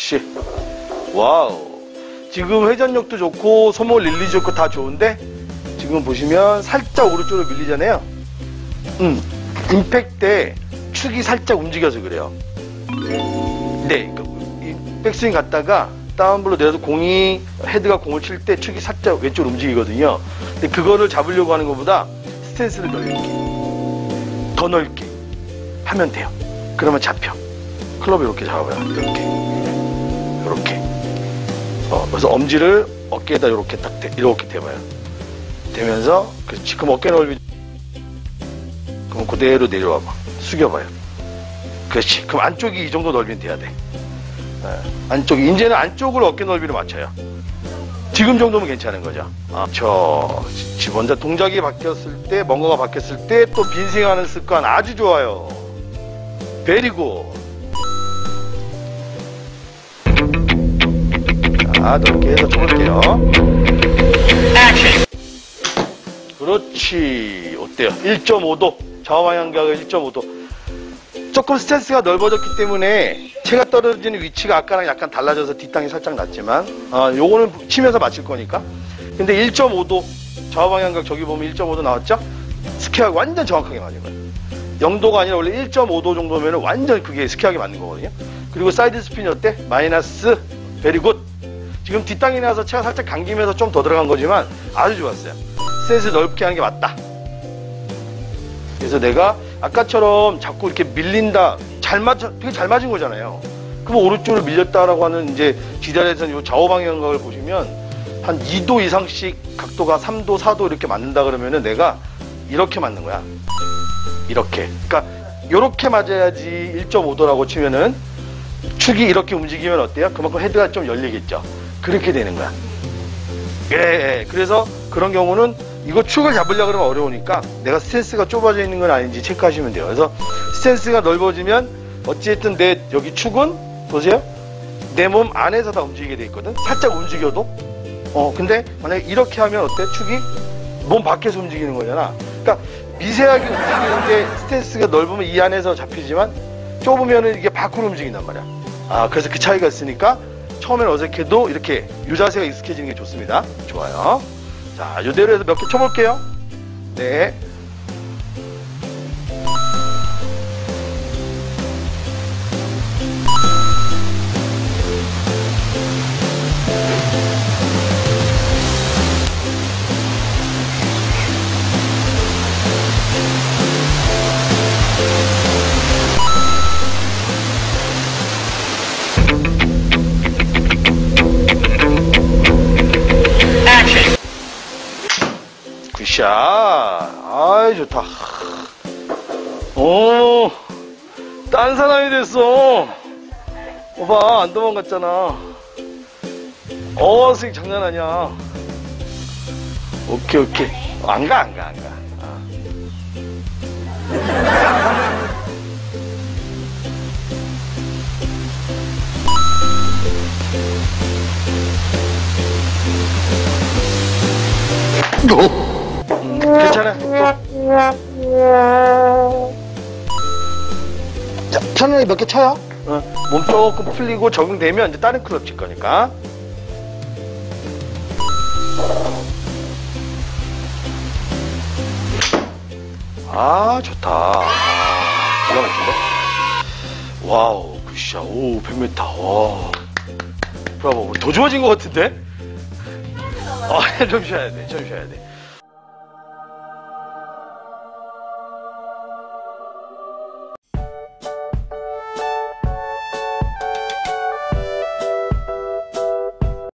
그렇지. 와우. 지금 회전력도 좋고 소모 릴리즈 좋고 다 좋은데 지금 보시면 살짝 오른쪽으로 밀리잖아요. 임팩트 때 축이 살짝 움직여서 그래요. 네, 이 백스윙 갔다가 다운블로 내려서 헤드가 공을 칠 때 축이 살짝 왼쪽으로 움직이거든요. 근데 그거를 잡으려고 하는 것보다 스탠스를 더 넓게 하면 돼요. 그러면 잡혀. 클럽을 이렇게 잡아봐요. 이렇게. 그래서 엄지를 어깨에다 이렇게 이렇게 대봐요. 대면서, 그렇지. 그럼 어깨 넓이, 그럼 그대로 내려와봐. 숙여봐요. 그렇지. 그럼 안쪽이 이 정도 넓이면 돼야 돼. 안쪽이, 이제는 안쪽으로 어깨 넓이를 맞춰요. 지금 정도면 괜찮은 거죠. 먼저 동작이 바뀌었을 때, 뭔가가 바뀌었을 때 또 빈스윙하는 습관 아주 좋아요. 베리고. 자, 넓게 해서 쳐볼게요. 그렇지. 어때요? 1.5도. 좌우방향각은 1.5도. 조금 스탠스가 넓어졌기 때문에 채가 떨어지는 위치가 아까랑 약간 달라져서 뒷땅이 살짝 났지만 요거는 치면서 맞힐 거니까. 근데 1.5도 좌우방향각 저기 보면 1.5도 나왔죠? 스퀘어가 완전 정확하게 맞는 거예요. 0도가 아니라 원래 1.5도 정도면 완전 그게 스퀘어하게 맞는 거거든요. 그리고 사이드 스핀이 어때? 마이너스. 베리굿. 지금 뒷땅이 나서 채가 살짝 감기면서 좀 더 들어간 거지만 아주 좋았어요. 스탠스 넓게 하는 게 맞다. 그래서 내가 아까처럼 자꾸 이렇게 밀린다, 되게 잘 맞은 거잖아요. 그럼 오른쪽으로 밀렸다라고 하는 이제 지단에서는 이 좌우 방향각을 보시면 한 2도 이상씩 각도가 3도, 4도 이렇게 맞는다 그러면은 내가 이렇게 맞는 거야. 이렇게. 그러니까 이렇게 맞아야지 1.5도라고 치면은 축이 이렇게 움직이면 어때요? 그만큼 헤드가 좀 열리겠죠. 그렇게 되는 거야. 예. 그래서 그런 경우는 이거 축을 잡으려고 그러면 어려우니까 내가 스탠스가 좁아져 있는 건 아닌지 체크하시면 돼요. 그래서 스탠스가 넓어지면 어찌됐든 내 여기 축은 보세요. 내 몸 안에서 다 움직이게 돼 있거든. 살짝 움직여도. 근데 만약에 이렇게 하면 어때? 축이 몸 밖에서 움직이는 거잖아. 그러니까 미세하게 움직이는데 스탠스가 넓으면 이 안에서 잡히지만 좁으면은 이게 밖으로 움직인단 말이야. 그래서 그 차이가 있으니까 처음엔 어색해도 이렇게 이 자세가 익숙해지는 게 좋습니다. 좋아요. 자, 이대로 해서 몇 개 쳐볼게요. 네. 굿샷. 아이, 좋다. 딴 사람이 됐어. 오빠, 안 도망갔잖아. 스윙 장난 아니야. 오케이. 안 가. 괜찮아. 자, 편하게 몇 개 쳐요. 몸 조금 풀리고 적응되면 이제 다른 클럽 칠 거니까. 좋다. 기가 막힌데? 와우, 굿샷. 오, 100m. 와. 브라보. 더 좋아진 것 같은데? 좀 쉬어야 돼.